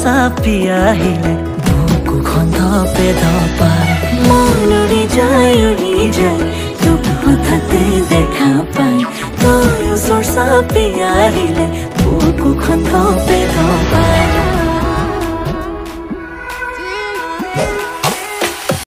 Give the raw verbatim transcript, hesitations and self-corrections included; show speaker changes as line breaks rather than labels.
চাপি আহিলে বুকুখন ধপে ধপাই মন উৰি যায় উৰি যায় তোক হঠাতে দেখা পাই তোৰ ওচৰ চাপি আহিলে বুকুখন ধপে ধপাই